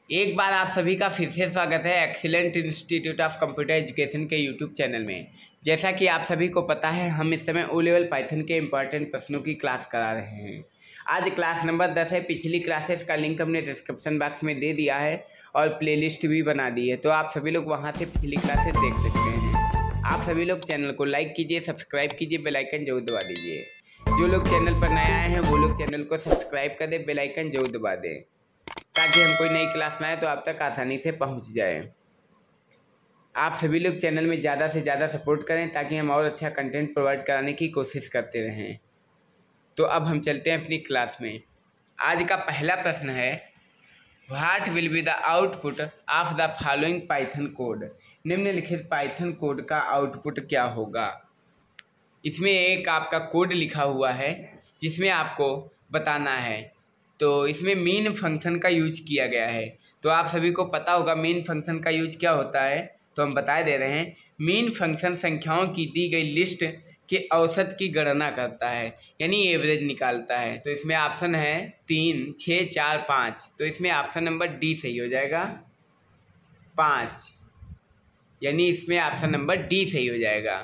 एक बार आप सभी का फिर से स्वागत है excellent institute of computer education के यूट्यूब चैनल में। जैसा कि आप सभी को पता है, हम इस समय ओ लेवल पाइथन के इम्पॉर्टेंट प्रश्नों की क्लास करा रहे हैं। आज क्लास नंबर 10 है। पिछली क्लासेस का लिंक हमने डिस्क्रिप्शन बॉक्स में दे दिया है और प्लेलिस्ट भी बना दी है, तो आप सभी लोग वहाँ से पिछली क्लासेस देख सकते हैं। आप सभी लोग चैनल को लाइक कीजिए, सब्सक्राइब कीजिए, बेल आइकन जरूर दबा दीजिए। जो लोग चैनल पर नए आए हैं वो लोग चैनल को सब्सक्राइब कर दें, बेल आइकन जरूर दबा दें, ताकि हम कोई नई क्लास लाएँ तो आप तक आसानी से पहुंच जाए। आप सभी लोग चैनल में ज़्यादा से ज़्यादा सपोर्ट करें ताकि हम और अच्छा कंटेंट प्रोवाइड कराने की कोशिश करते रहें। तो अब हम चलते हैं अपनी क्लास में। आज का पहला प्रश्न है, what will be the output of the following Python code. निम्नलिखित पाइथन कोड का आउटपुट क्या होगा। इसमें एक आपका कोड लिखा हुआ है जिसमें आपको बताना है। तो इसमें मेन फंक्शन का यूज किया गया है। तो आप सभी को पता होगा मेन फंक्शन का यूज क्या होता है, तो हम बता दे रहे हैं। मेन फंक्शन संख्याओं की दी गई लिस्ट के औसत की गणना करता है, यानी एवरेज निकालता है। तो इसमें ऑप्शन है 3, 6, 4, 5। तो इसमें ऑप्शन नंबर डी सही हो जाएगा, 5, यानी इसमें ऑप्शन नंबर डी सही हो जाएगा।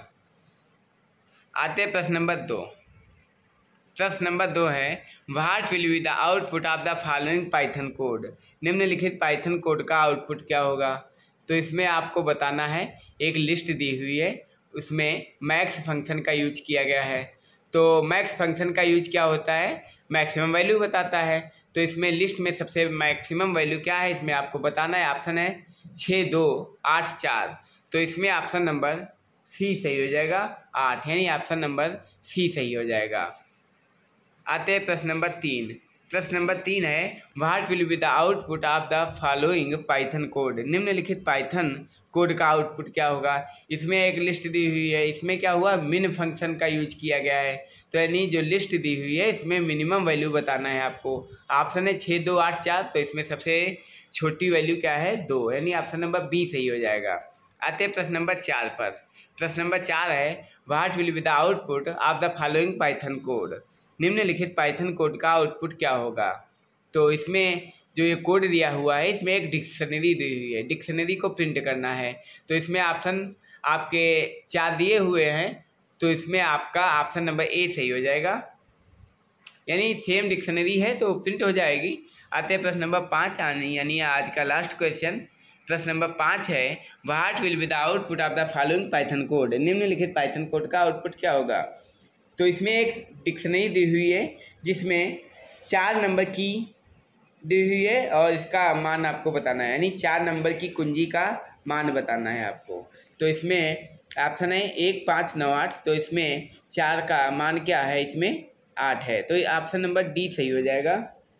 आते प्रश्न नंबर 2। प्रश्न नंबर 2 है, what will be the output of the following Python code. निम्नलिखित पाइथन कोड का आउटपुट क्या होगा। तो इसमें आपको बताना है, एक लिस्ट दी हुई है, उसमें मैक्स फंक्शन का यूज किया गया है। तो मैक्स फंक्शन का यूज क्या होता है, मैक्सिमम वैल्यू बताता है। तो इसमें लिस्ट में सबसे मैक्सिमम वैल्यू क्या है, इसमें आपको बताना है। ऑप्शन है 6, 2, 8, 4। तो इसमें ऑप्शन नंबर सी सही हो जाएगा, 8, यानी ऑप्शन नंबर सी सही हो जाएगा। आते हैं प्रश्न नंबर 3। प्रश्न नंबर 3 है, what will be the output of the following Python code. निम्नलिखित पाइथन कोड का आउटपुट क्या होगा। इसमें एक लिस्ट दी हुई है, इसमें क्या हुआ, मिन फंक्शन का यूज किया गया है। तो यानी जो लिस्ट दी हुई है इसमें मिनिमम वैल्यू बताना है आपको। ऑप्शन है 6, 2, 8, 4। तो इसमें सबसे छोटी वैल्यू क्या है, 2, यानी ऑप्शन नंबर बी सही हो जाएगा। आते हैं प्रश्न नंबर 4 पर। प्रश्न नंबर 4 है, what will be the output of the following Python code. निम्नलिखित पाइथन कोड का आउटपुट क्या होगा। तो इसमें जो ये कोड दिया हुआ है, इसमें एक डिक्शनरी दी हुई है, डिक्शनरी को प्रिंट करना है। तो इसमें ऑप्शन आपके 4 दिए हुए हैं, तो इसमें आपका ऑप्शन नंबर ए सही हो जाएगा, यानी सेम डिक्शनरी है तो प्रिंट हो जाएगी। आते हैं प्रश्न नंबर 5, यानी आज का लास्ट क्वेश्चन। प्रश्न नंबर 5 है, what will be the output of the following Python code. निम्नलिखित पाइथन कोड का आउटपुट क्या होगा। तो इसमें एक डिक्शनरी दी हुई है जिसमें 4 नंबर की दी हुई है और इसका मान आपको बताना है, यानी 4 नंबर की कुंजी का मान बताना है आपको। तो इसमें ऑप्शन है 1, 5, 9, 8। तो इसमें 4 का मान क्या है, इसमें 8 है। तो ऑप्शन नंबर डी सही हो जाएगा,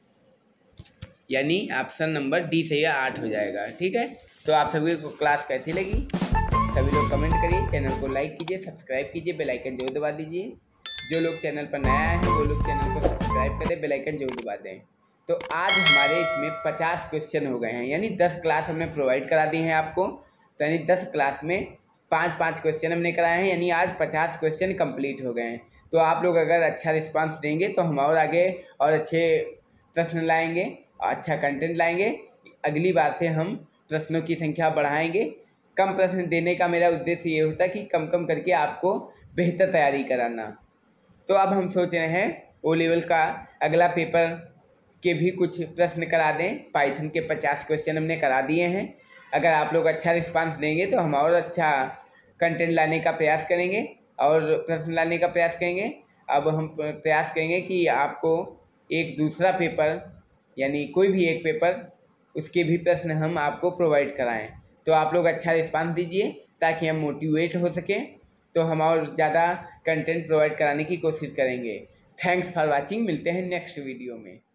यानी ऑप्शन नंबर डी सही है, 8 हो जाएगा। ठीक है, तो आप सभी को क्लास कैसी लगी सभी लोग कमेंट करिए, चैनल को लाइक कीजिए, सब्सक्राइब कीजिए, बेल आइकन जरूर दबा दीजिए। जो लोग चैनल पर नया आए हैं वो लोग चैनल को सब्सक्राइब करें, बेल आइकन जरूर दबा दें। तो आज हमारे इसमें 50 क्वेश्चन हो गए हैं, यानी 10 क्लास हमने प्रोवाइड करा दी हैं आपको। तो यानी 10 क्लास में 5-5 क्वेश्चन हमने कराए हैं, यानी आज 50 क्वेश्चन कंप्लीट हो गए हैं। तो आप लोग अगर अच्छा रिस्पांस देंगे तो हम और आगे और अच्छे प्रश्न लाएंगे, अच्छा कंटेंट लाएंगे। अगली बार से हम प्रश्नों की संख्या बढ़ाएंगे। कम प्रश्न देने का मेरा उद्देश्य ये होता है कि कम कम करके आपको बेहतर तैयारी कराना। तो अब हम सोच रहे हैं ओ लेवल का अगला पेपर के भी कुछ प्रश्न करा दें। पाइथन के 50 क्वेश्चन हमने करा दिए हैं। अगर आप लोग अच्छा रिस्पांस देंगे तो हम और अच्छा कंटेंट लाने का प्रयास करेंगे और प्रश्न लाने का प्रयास करेंगे। अब हम प्रयास करेंगे कि आपको एक दूसरा पेपर, यानी कोई भी एक पेपर, उसके भी प्रश्न हम आपको प्रोवाइड कराएं। तो आप लोग अच्छा रिस्पांस दीजिए ताकि हम मोटिवेट हो सकें, तो हम और ज़्यादा कंटेंट प्रोवाइड कराने की कोशिश करेंगे। थैंक्स फॉर वाचिंग, मिलते हैं नेक्स्ट वीडियो में।